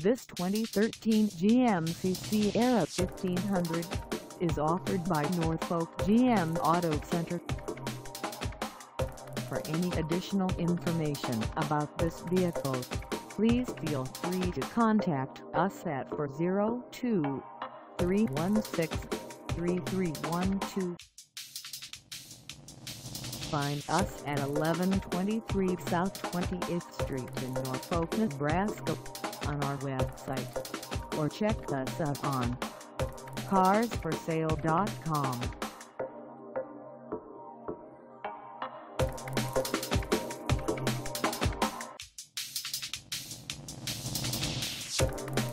This 2013 GMC Sierra 1500 is offered by Norfolk GM Auto Center. For any additional information about this vehicle, please feel free to contact us at 402-316-3312. Find us at 1123 South 20th Street in Norfolk, Nebraska, on our website, or check us out on carsforsale.com.